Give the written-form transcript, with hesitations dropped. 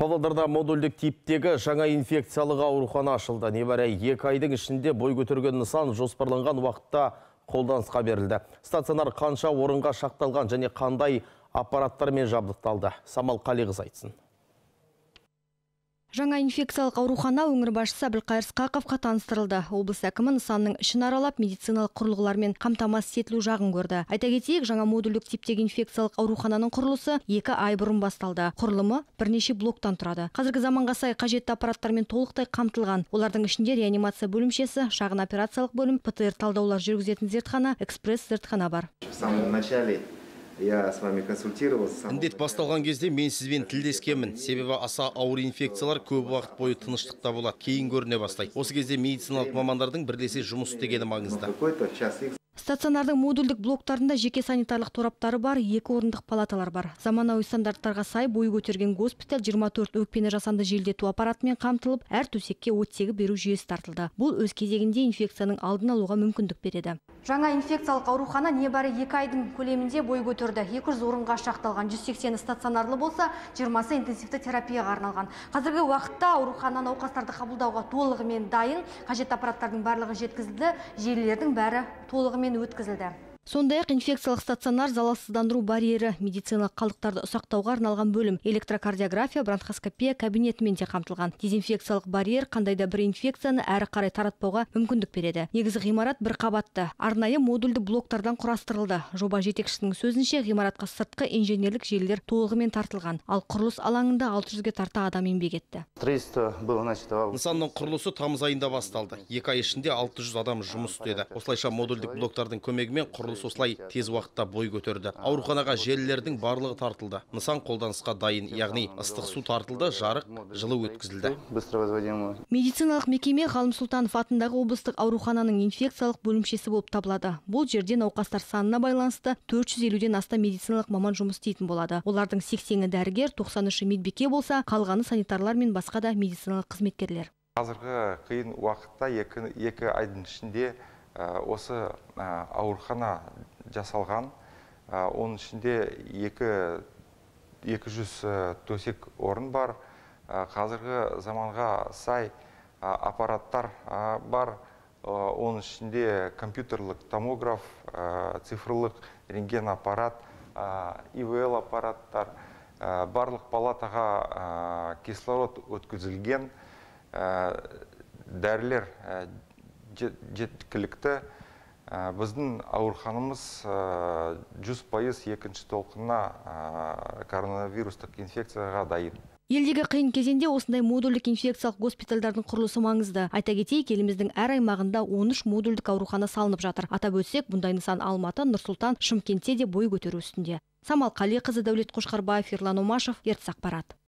Павлодарда модульдік типтегі жаңа инфекциялық аурухана ашылды. Небәрі 2 айдың ішінде бой көтерген нысан жоспарланған уақытта қолданысқа берілді. Стационар қанша орынға шақталған және қандай аппараттармен жабдықталды? Самал Қалиғыз айтсын. Жаңа инфекциялық аурухана өңір басшысы Әбілқайыр Сқақовқа таныстырылды. Облыс әкімі нысанның ішін аралап, медициналық құрылғылармен қамтамасыз етілу жағын көрді. Айта кетейік, жаңа модульдік типтегі инфекциялық аурухананың құрылысы 2 ай бұрын басталды. Құрылымы бірнеше блоктан тұрады. Қазіргі заманға сай қажетті аппараттармен толықтай қамтылған. Олардың ішінде реанимация бөлімшесі, шағын операциялық бөлім, ПТР талдаулар жүргізетін зертхана, экспресс зертхана бар. В самом начале я с вами консультировался. Індет басталған кезде мен сізбен тілдескенмін. Себебі аса ауыр инфекциялар көп уақыт бойы тыныштықта болады, кейін көріне бастайды. Осы кезде медициналық мамандардың бірлесе жұмыс істегені маңызды. Стационардың модульдік блоктарында жеке санитарлық тораптары бар, 2 орындық палаталар бар. Заманауи стандарттарға сай бой көтерген госпиталь 24 өкпені жасанды желдету аппаратымен қамтылып, әр төсекке оттегі беру жүйесі тартылды. Бұл өз кезегінде инфекцияның алдын алуға мүмкіндік береді. Жаңа инфекциялық аурухана небәрі 2 айдың көлемінде бой көтерді. 200 орынға шақталған, 180 стационарлы болса, 20 интенсивті терапияға арналған. Қазіргі уақытта аурухана науқастарды қабылдауға толығымен дайын, қажет аппараттардың барлығы жеткізілді, желілердің бәрі толығымен өткізілді. Сондай-ақ инфекциялық стационар залалсыздандыру барьері, медициналық қалдықтарды ұсақтауға арналған бөлім, электрокардиография, бронхоскопия кабинетімен де қамтылған. Дезинфекциялық барьер қандайда бір инфекцияны әрі қарай таратпауға мүмкіндік береді. Негізі ғимарат бір қабатты, арнайы модульді блоктардан құрастырылды. Жоба жетекшісінің сөзінше, ғимаратқа сыртқы инженерлік желілер толығымен тартылған, ал құрылыс алаңында 600-ге тарта адам еңбек етті. Нысанның құрылысы тамыз айында басталды. 2 ай ішінде 600 адам жұмыс істеді. Осылайша модульдік блоктардың көмегімен құрылыс осылай тез уақытта бой көтерді. Ауруханаға желілердің барлығы тартылды. Нысан қолданысқа дайын, яғни ыстық су тартылды, жарық, жылу өткізілді. Медициналық мекеме Ғалым Сұлтанов атындағы облыстық аурухананың инфекциялық бөлімшесі болып табылады. Бұл жерде науқастар санына байланысты 450-ден астам медициналық маман жұмыс істейтін болады. Олардың 80-і дәрігер, 93-і медбике болса, қалғаны санитарлар мен басқа да медициналық қызметкерлер. Қазіргі қиын уақытта 2 айдың ішінде осы аурухана жасалған. Оның ішінде 200 төсек орын бар. Қазіргі заманға сай аппараттар бар. Оның ішінде компьютерлік томограф, цифрлық рентген аппарат, ИВЛ аппараттар, барлық палатаға кислород өткізілген, дәрілер жеткілікті. Біздің ауруханымыз 100% екінші толқынына коронавирустық инфекцияға дайын. Елдегі қиын кезеңде осындай модульдік инфекциялық госпитальдардың құрылысы маңызды. Айта кетейік, еліміздің әр аймағында 13 модульдік аурухана салынып жатыр. Атап өтсек, бұндай нысан Алматы, Нұр-Сұлтан, Шымкентте де бой көтеру үстінде. Самал Қалиқызы, Дәулет Қошқарбаев, Ерлан Омашев, ертіс ақпарат.